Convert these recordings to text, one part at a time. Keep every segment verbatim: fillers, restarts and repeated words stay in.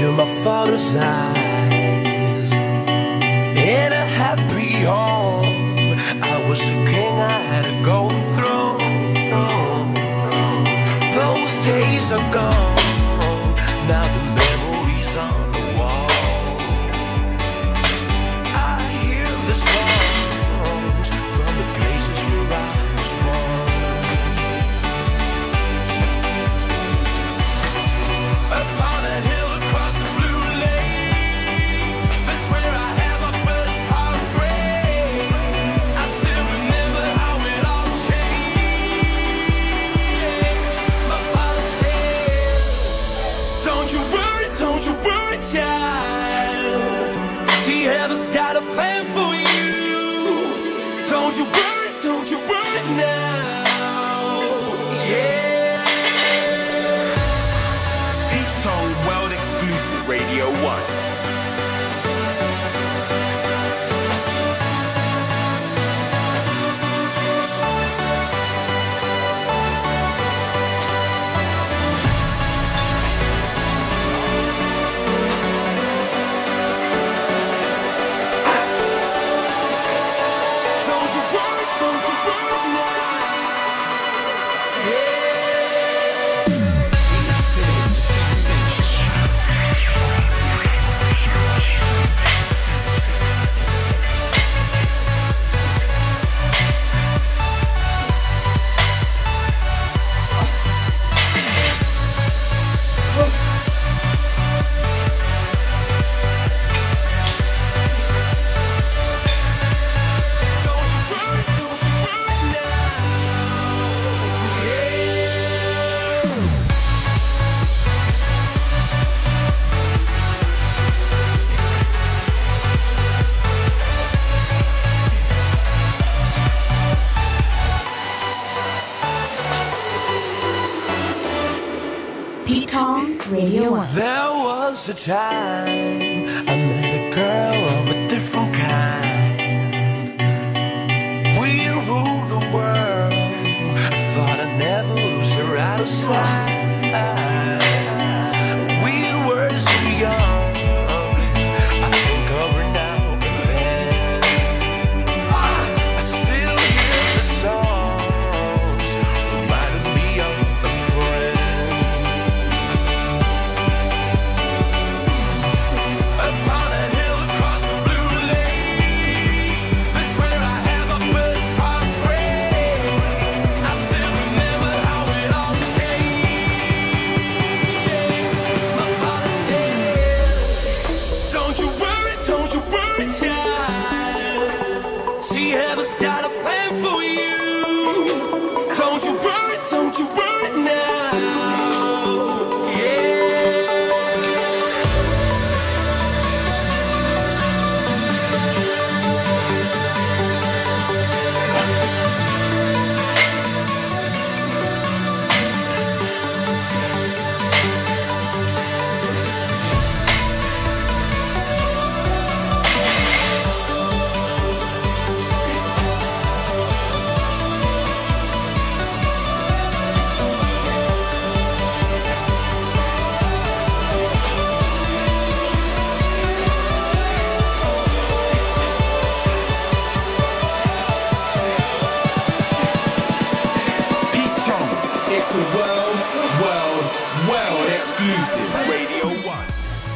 into my father's eyes. In a happy home, I was a king, I had a golden throne. Those days are gone, now the memories on the wall. I hear the songs from the places where I was born. Upon a hill across the blue lake, that's where I had my first heartbreak. I still remember how it all changed. My father said, don't you worry, don't you worry, child. See, heaven's got a plan for you. Don't you worry, don't you worry now. Yeah. Pete Tong World Exclusive Radio one. Don't you worry, don't you worry now. Yeah. Don't you worry, don't you worry now. Yeah. Pete Tong Radio one. There was a time I met a girl of a different kind. We ruled the world. I thought I'd never lose her out of sight. We were so young. I think of her now and then. I still hear the songs reminding me of a friend. Upon a hill across the blue lake, that's where I had my first heartbreak. I still remember how it all changed. My father said, don't you worry, don't you worry, child. See, heaven's got a plan for you. Don't you worry, don't you worry now. Yeah. Pete Tong, it's a world, world, world exclusive Radio one.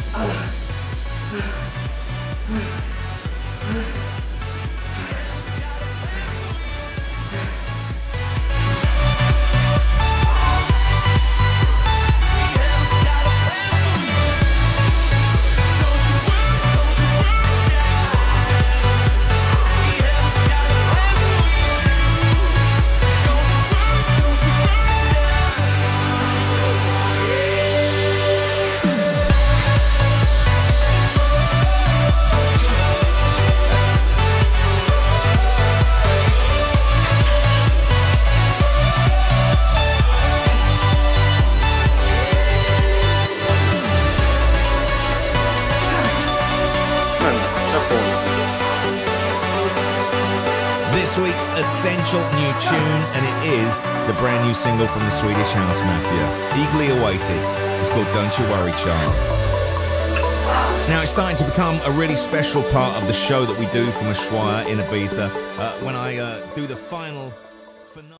This week's essential new tune, and it is the brand new single from the Swedish House Mafia, eagerly awaited. It's called Don't You Worry, Child. Now, it's starting to become a really special part of the show that we do from Ushuaia in Ibiza uh, when I uh, do the final...